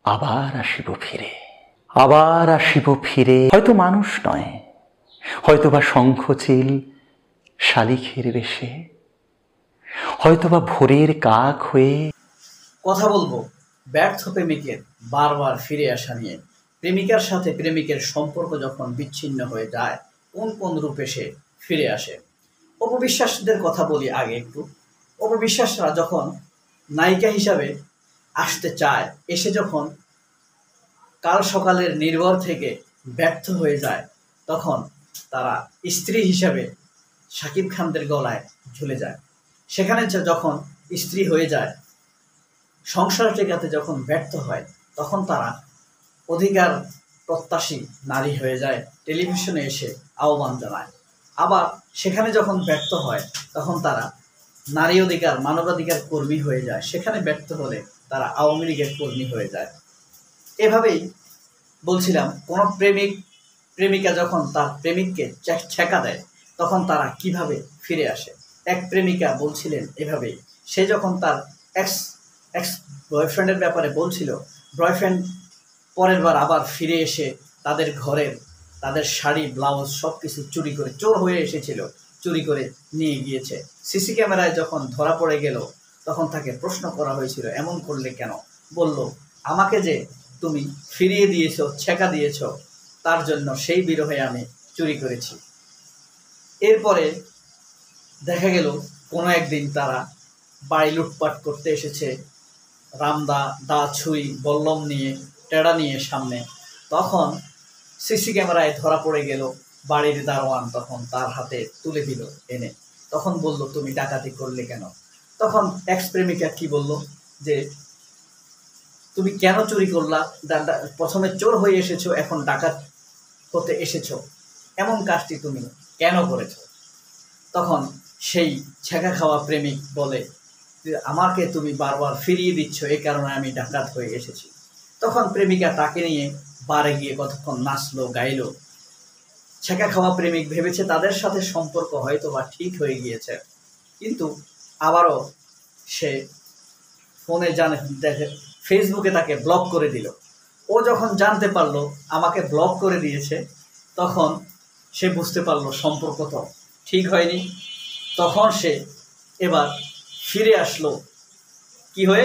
আবার আসিব ফিরে, আবার আসিব ফিরে, হয়তো মানুষ নয়, হয়তো বা শঙ্খচিল শালিখের বেশে, হয়তো বা ভোরের কাক হয়ে। কথা বলবো ব্যর্থ প্রেমিকের বারবার ফিরে আসা নিয়ে। প্রেমিকার সাথে প্রেমিকের সম্পর্ক যখন বিচ্ছিন্ন হয়ে যায়, কোন কোন রূপে সে ফিরে আসে। অপবিশ্বাসদের কথা বলি আগে একটু। অপবিশ্বাসরা যখন নায়িকা হিসাবে আসতে চায়, এসে যখন কাল সকালের নির্ভর থেকে ব্যর্থ হয়ে যায়, তখন তারা স্ত্রী হিসাবে শাকিব খানদের গলায় ঝুলে যায়। সেখানে যখন স্ত্রী হয়ে যায়, সংসার টেকাতে যখন ব্যর্থ হয়, তখন তারা অধিকার প্রত্যাশী নারী হয়ে যায়, টেলিভিশনে এসে আহ্বান জানায়। আবার সেখানে যখন ব্যর্থ হয়, তখন তারা নারী অধিকার মানবাধিকার কর্মী হয়ে যায়। সেখানে ব্যর্থ হলে তারা আওয়ামী লীগের কর্মী হয়ে যায়। এভাবেই বলছিলাম, কোনো প্রেমিকা যখন তার প্রেমিককে ছেঁকা দেয়, তখন তারা কিভাবে ফিরে আসে। এক প্রেমিকা বলছিলেন এভাবেই, সে যখন তার এক্স এক্স বয়ফ্রেন্ডের ব্যাপারে বলছিল, বয়ফ্রেন্ড পরের বার আবার ফিরে এসে তাদের ঘরের তাদের শাড়ি ব্লাউজ সব কিছু চুরি করে, চোর হয়ে এসেছিল, চুরি করে নিয়ে গিয়েছে। সিসি ক্যামেরায় যখন ধরা পড়ে গেল, তখন তাকে প্রশ্ন করা হয়েছিল, এমন করলে কেন? বলল, আমাকে যে তুমি ফিরিয়ে দিয়েছো, ছেঁকা দিয়েছো, তার জন্য সেই বিরহে আমি চুরি করেছি। এরপরে দেখা গেল কোনো একদিন তারা বাড়ি লুটপাট করতে এসেছে, দা ছুরি বল্লম নিয়ে, টেড়া নিয়ে সামনে। তখন সিসি ক্যামেরায় ধরা পড়ে গেল, বাড়ির দারোয়ান তখন তার হাতে তুলে দিল এনে। তখন বলল, তুমি ডাকাতি করলে কেন? তখন এক্স প্রেমিকা কি বলল, যে তুমি কেন চুরি করলা? প্রথমে চোর হয়ে এসেছো, এখন ডাকাত হতে এসেছো, এমন কাজটি তুমি কেন করেছো? তখন সেই ছেঁকা খাওয়া প্রেমিক বলে, আমাকে তুমি বারবার ফিরিয়ে দিচ্ছ, এই কারণে আমি ডাকাত হয়ে এসেছি। তখন প্রেমিকা তাকে নিয়ে বারে গিয়ে কতক্ষণ নাচলো গাইলো। ছেঁকা খাওয়া প্রেমিক ভেবেছে তাদের সাথে সম্পর্ক হয়তো বা ঠিক হয়ে গিয়েছে, কিন্তু আবারও সে ফোনে দেখে ফেসবুকে তাকে ব্লক করে দিল। ও যখন জানতে পারলো আমাকে ব্লক করে দিয়েছে, তখন সে বুঝতে পারলো সম্পর্ক তো ঠিক হয়নি। তখন সে এবার ফিরে আসলো কি হয়ে?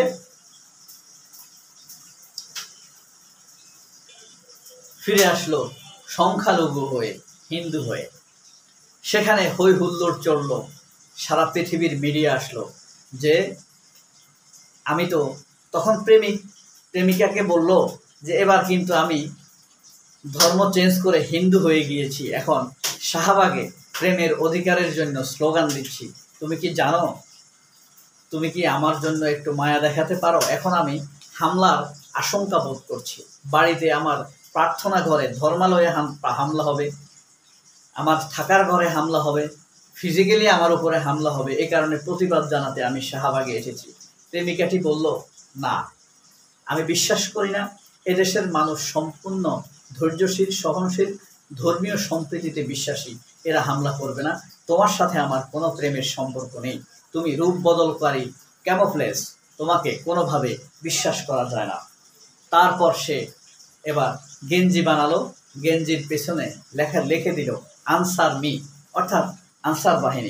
ফিরে আসলো সংখ্যালঘু হয়ে, হিন্দু হয়ে। সেখানে হই হুল্লোড় চলল, সারা পৃথিবীর মিডিয়া আসলো যে আমি তো, তখন প্রেমিকাকে বলল যে এবার কিন্তু আমি ধর্ম চেঞ্জ করে হিন্দু হয়ে গিয়েছি, এখন শাহবাগে প্রেমের অধিকারের জন্য স্লোগান দিচ্ছি। তুমি কি জানো? তুমি কি আমার জন্য একটু মায়া দেখাতে পারো? এখন আমি হামলার আশঙ্কা বোধ করছি। বাড়িতে আমার প্রার্থনা ঘরে ধর্মালয়ে হামলা হবে, আমার থাকার ঘরে হামলা হবে, ফিজিক্যালি আমার উপরে হামলা হবে। এই কারণে প্রতিবাদ জানাতে আমি শাহবাগে এসেছি। প্রেমিকাটি বলল, না, আমি বিশ্বাস করি না। এদেশের মানুষ সম্পূর্ণ ধৈর্যশীল, সহনশীল, ধর্মীয় সম্প্রীতিতে বিশ্বাসী, এরা হামলা করবে না। তোমার সাথে আমার কোনো প্রেমের সম্পর্ক নেই। তুমি রূপ বদলকারী ক্যামোফ্লেজ, তোমাকে কোনোভাবে বিশ্বাস করা যায় না। তারপর সে এবার গেঞ্জি বানালো, গেঞ্জির পেছনে লিখে দিল আনসার মি, অর্থাৎ আনসার বাহিনী,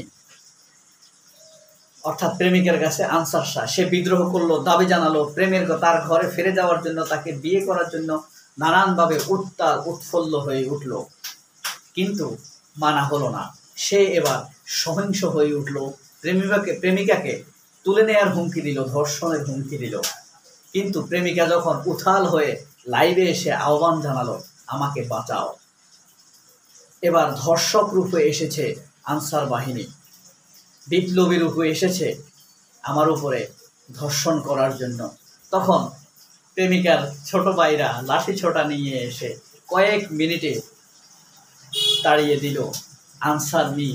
অর্থাৎ প্রেমিকের কাছে আনসার শাহ। সে বিদ্রোহ করলো, দাবি জানালো, তার ঘরে ফিরে যাওয়ার জন্য, তাকে বিয়ে করার জন্য নানানভাবে উৎফুল্ল হয়ে উঠল, কিন্তু মানা হলো না। সে এবার সহিংস হয়ে উঠল, প্রেমিকাকে তুলে নেয়ার হুমকি দিল, ধর্ষণের হুমকি দিল। কিন্তু প্রেমিকা যখন উথাল হয়ে লাইভে এসে আহ্বান জানালো, আমাকে বাঁচাও, এবার ধর্ষক রূপে এসেছে আনসার বাহিনী, বিপ্লবী রূপে এসেছে আমার উপরে ধর্ষণ করার জন্য। তখন প্রেমিকার ছোট ভাইরা লাঠি ছোটা নিয়ে এসে কয়েক মিনিটে তাড়িয়ে দিল। আনসার মি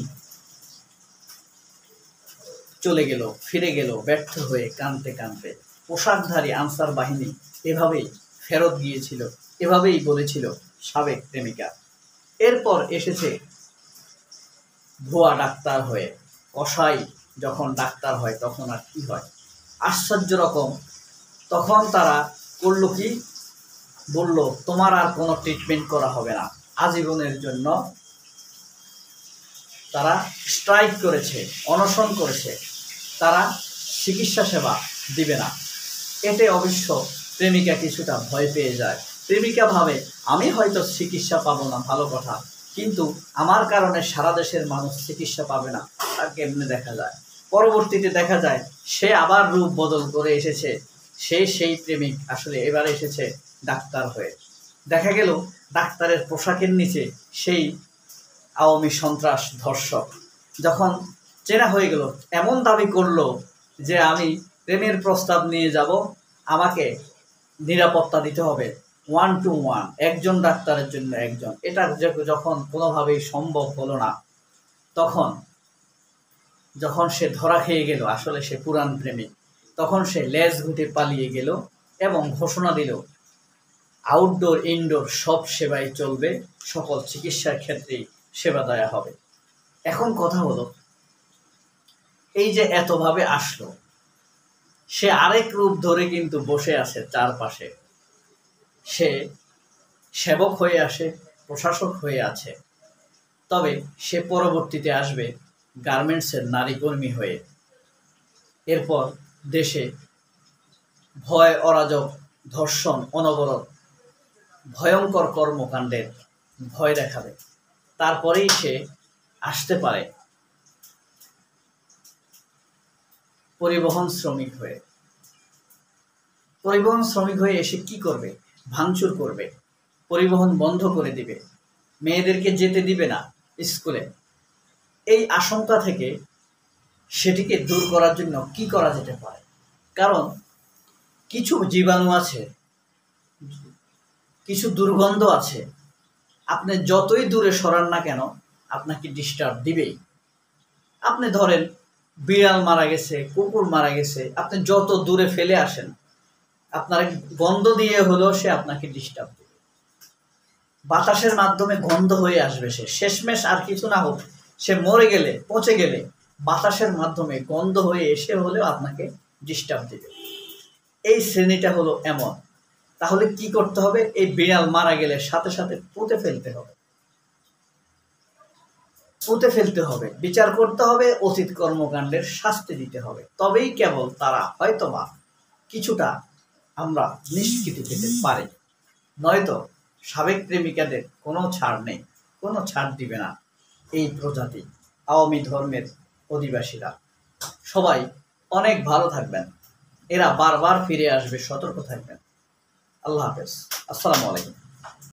চলে গেল, ফিরে গেল ব্যর্থ হয়ে, কাঁদতে কাঁদতে। পোশাকধারী আনসার বাহিনী এভাবেই ফেরত গিয়েছিল, এভাবেই বলেছিল সাবেক প্রেমিকা। এরপর এসেছে ভুয়া ডাক্তার হয়ে। কসাই যখন ডাক্তার হয় তখন আর কি হয়, আশ্চর্য রকম। তখন তারা করলো কি, বলল তোমার আর কোনো ট্রিটমেন্ট করা হবে না, আজীবনের জন্য তারা স্ট্রাইক করেছে, অনশন করেছে, তারা চিকিৎসা সেবা দিবে না। এতে অবশ্য প্রেমিকা কিছুটা ভয় পেয়ে যায়। প্রেমিকা ভাবে আমি হয়তো চিকিৎসা পাবো না, ভালো কথা, কিন্তু আমার কারণে সারা দেশের মানুষ চিকিৎসা পাবে না, তা কেমনে দেখা যায়। পরবর্তীতে দেখা যায় সে আবার রূপ বদল করে এসেছে, সেই প্রেমিক আসলে এবার এসেছে ডাক্তার হয়ে। দেখা গেল ডাক্তারের পোশাকের নিচে সেই আওয়ামী সন্ত্রাস ধর্ষক। যখন চেনা হয়ে গেল, এমন দাবি করলো যে আমি প্রেমের প্রস্তাব নিয়ে যাব, আমাকে নিরাপত্তা দিতে হবে 1 to 1, একজন ডাক্তারের জন্য একজন। এটা যখন কোনোভাবেই সম্ভব হলো না, যখন সে ধরা খেয়ে গেল আসলে সে পুরান প্রেমিক, তখন সে লেজ ঘুটে পালিয়ে গেল এবং ঘোষণা দিল আউটডোর ইনডোর সব সেবাই চলবে, সকল চিকিৎসার ক্ষেত্রেই সেবা দেয়া হবে। এখন কথা হলো, এই যে এতভাবে আসলো, সে আরেক রূপ ধরে কিন্তু বসে আছে চারপাশে। সে সেবক হয়ে আসে, প্রশাসক হয়ে আছে, তবে সে পরবর্তীতে আসবে গার্মেন্টসের নারী কর্মী হয়ে। এরপর দেশে ভয়, অরাজক, ধর্ষণ, অনবরত ভয়ঙ্কর কর্মকাণ্ডের ভয় দেখাবে। তারপরেই সে আসতে পারে পরিবহন শ্রমিক হয়ে। পরিবহন শ্রমিক হয়ে এসে কি করবে? ভাঙচুর করবে, পরিবহন বন্ধ করে দিবে, মেয়েদেরকে যেতে দিবে না স্কুলে। এই আশঙ্কা থেকে সেটিকে দূর করার জন্য কি করা যেতে পারে? কারণ কিছু জীবাণু আছে, কিছু দুর্গন্ধ আছে, আপনি যতই দূরে সরান না কেন আপনাকে ডিস্টার্ব দিবেই। আপনি ধরেন বিড়াল মারা গেছে, কুকুর মারা গেছে, আপনি যত দূরে ফেলে আসেন, আপনার গন্ধ দিয়ে হলেও সে আপনাকে ডিস্টার্ব দেবে। বাতাসের মাধ্যমে গন্ধ হয়ে আসবে সে, শেষমেশ আর কিছু না হোক, সে মরে গেলে, পচে গেলে বাতাসের মাধ্যমে গন্ধ হয়ে এসে হলেও আপনাকে ডিস্টার্ব দেবে। এই শ্রেণীটা হলো এমন। তাহলে কি করতে হবে? এই বিড়াল মারা গেলে সাথে সাথে পুঁতে ফেলতে হবে, পুঁতে ফেলতে হবে, বিচার করতে হবে, অতীত কর্মকাণ্ডের শাস্তি দিতে হবে। তবেই কেবল তারা হয়তোবা কিছুটা আমরা নিষ্কৃতি পেতে পারি। নয়তো সাবেক প্রেমিকাদের কোনো ছাড় নেই, কোনো ছাড় দিবে না এই প্রজাতি আওয়ামী ধর্মের অধিবাসীরা। সবাই অনেক ভালো থাকবেন, এরা বারবার ফিরে আসবে, সতর্ক থাকবেন। আল্লাহ হাফেজ, আসসালামু আলাইকুম।